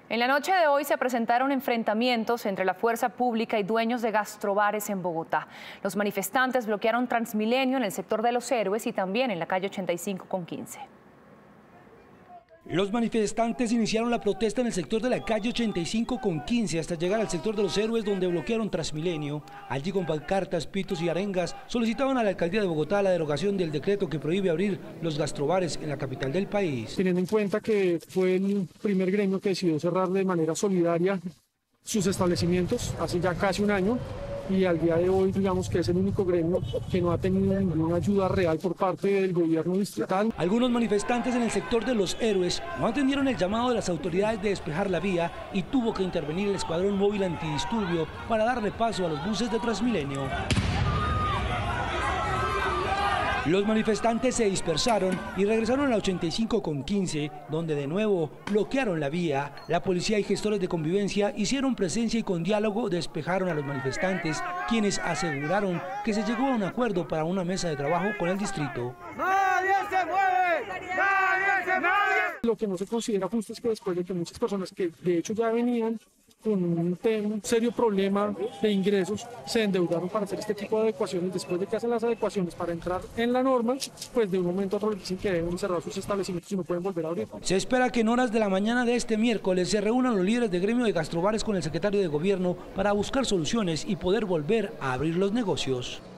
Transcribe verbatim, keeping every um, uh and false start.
En la noche de hoy se presentaron enfrentamientos entre la fuerza pública y dueños de gastrobares en Bogotá. Los manifestantes bloquearon Transmilenio en el sector de Los Héroes y también en la calle ochenta y cinco con quince. Los manifestantes iniciaron la protesta en el sector de la calle ochenta y cinco con quince hasta llegar al sector de Los Héroes, donde bloquearon Transmilenio. Allí con pancartas, pitos y arengas solicitaban a la alcaldía de Bogotá la derogación del decreto que prohíbe abrir los gastrobares en la capital del país. Teniendo en cuenta que fue el primer gremio que decidió cerrar de manera solidaria sus establecimientos hace ya casi un año, y al día de hoy digamos que es el único gremio que no ha tenido ninguna ayuda real por parte del gobierno distrital. Algunos manifestantes en el sector de Los Héroes no atendieron el llamado de las autoridades de despejar la vía y tuvo que intervenir el escuadrón móvil antidisturbio para darle paso a los buses de Transmilenio. Los manifestantes se dispersaron y regresaron a la ochenta y cinco con quince, donde de nuevo bloquearon la vía. La policía y gestores de convivencia hicieron presencia y con diálogo despejaron a los manifestantes, quienes aseguraron que se llegó a un acuerdo para una mesa de trabajo con el distrito. ¡Nadie se mueve! ¡Nadie se mueve! Lo que no se considera justo es que después de que muchas personas que de hecho ya venían con un, un serio problema de ingresos se endeudaron para hacer este tipo de adecuaciones. Después de que hacen las adecuaciones para entrar en la norma, pues de un momento a otro les dicen que deben cerrar sus establecimientos y no pueden volver a abrir. Se espera que en horas de la mañana de este miércoles se reúnan los líderes de gremio de gastrobares con el secretario de gobierno para buscar soluciones y poder volver a abrir los negocios.